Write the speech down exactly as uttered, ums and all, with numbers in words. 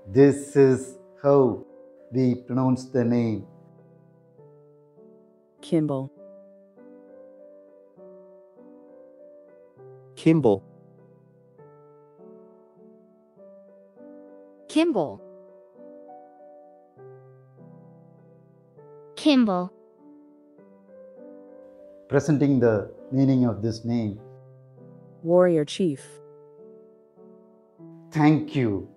This is how we pronounce the name. Kimball, Kimball, Kimball, Kimball, Presenting the meaning of this name. warrior chief. Thank you.